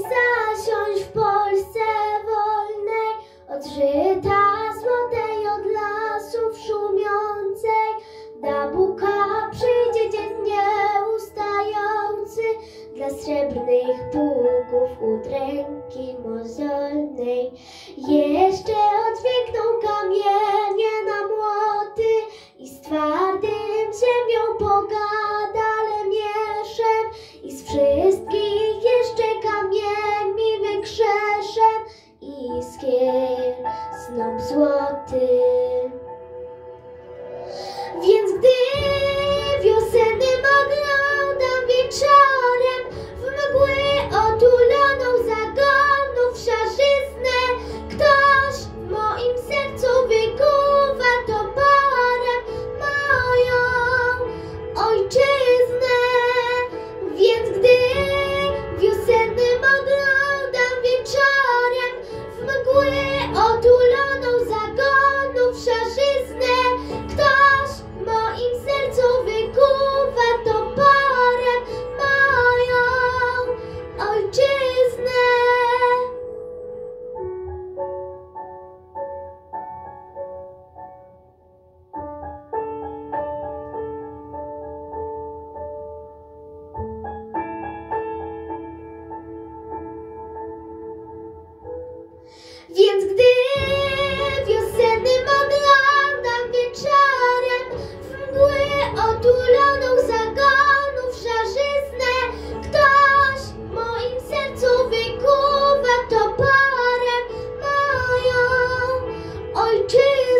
zasiąść w Polsce wolnej, od żyta złotej, od lasów szumiącej. Da Buka przyjdzie dzień nieustający, dla srebrnych pługów udręki mozolnej. Jeszcze odźwiękną kamienie na młoty i z twardym ziemią pogada lemieszem, i z wszystkich jeszcze kamieni wykrzeszem iskier snop złoty. Więc gdy wiosennym oglądam wieczorem w mgły otuloną zagonów szarzyznę, ktoś w moim sercu wykuwa toporem moją ojczyznę. Więc gdy wiosennym oglądam wieczorem w mgły otuloną zagonów szarzyznę, ktoś w moim sercu wykuwa toporem moją ojczyznę. Więc gdy wiosennym oglądam wieczorem w mgły otuloną zagonów szarzyznę, ktoś w moim sercu wykuwa toporem moją ojczyznę.